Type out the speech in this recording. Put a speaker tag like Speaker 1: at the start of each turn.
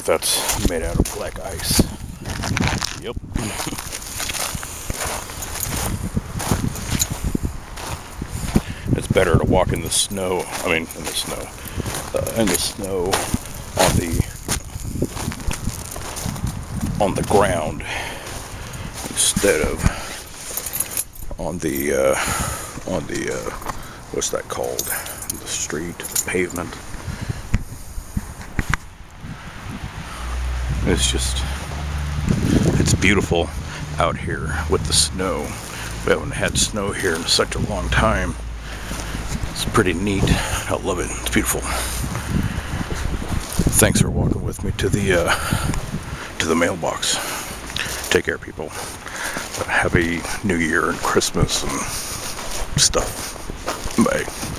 Speaker 1: that's made out of black ice. Yep. It's better to walk in the snow. I mean, in the snow on the ground instead of on the what's that called? The street, the pavement. It's beautiful out here with the snow. We haven't had snow here in such a long time. It's pretty neat. I love it. It's beautiful. Thanks for walking with me to the mailbox. Take care, people. Happy New Year and Christmas and stuff. Bye.